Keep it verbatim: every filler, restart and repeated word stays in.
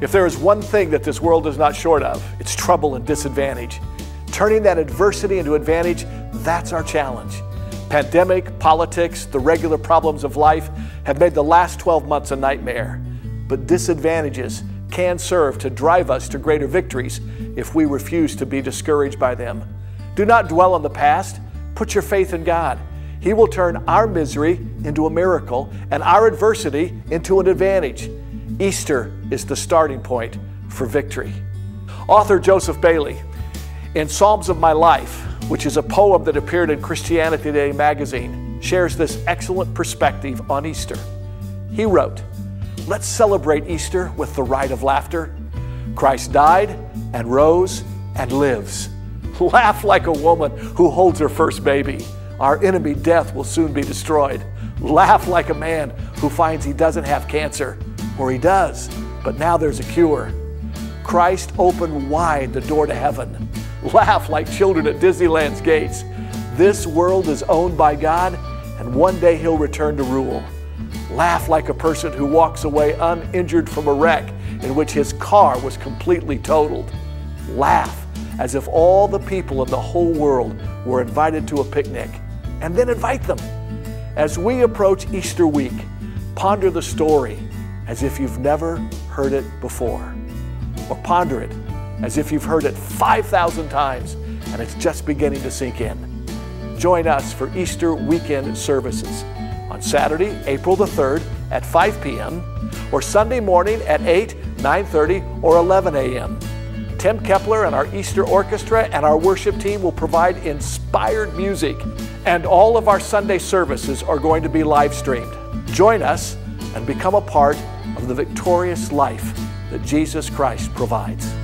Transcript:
If there is one thing that this world is not short of, it's trouble and disadvantage. Turning that adversity into advantage, that's our challenge. Pandemic, politics, the regular problems of life have made the last twelve months a nightmare. But disadvantages can serve to drive us to greater victories if we refuse to be discouraged by them. Do not dwell on the past. Put your faith in God. He will turn our misery into a miracle and our adversity into an advantage. Easter is the starting point for victory. Author Joseph Bailey, in Psalms of My Life, which is a poem that appeared in Christianity Today magazine, shares this excellent perspective on Easter. He wrote, "Let's celebrate Easter with the rite of laughter. Christ died and rose and lives. Laugh like a woman who holds her first baby. Our enemy death will soon be destroyed. Laugh like a man who finds he doesn't have cancer, or he does, but now there's a cure. Christ opened wide the door to heaven. Laugh like children at Disneyland's gates. This world is owned by God, and one day He'll return to rule. Laugh like a person who walks away uninjured from a wreck in which his car was completely totaled. Laugh as if all the people in the whole world were invited to a picnic, and then invite them. As we approach Easter week, ponder the story as if you've never heard it before, or ponder it as if you've heard it five thousand times and it's just beginning to sink in. Join us for Easter weekend services on Saturday, April the third at five p m or Sunday morning at eight, nine thirty, or eleven a m Tim Kepler and our Easter Orchestra and our worship team will provide inspired music, and all of our Sunday services are going to be live streamed. Join us and become a part of the victorious life that Jesus Christ provides.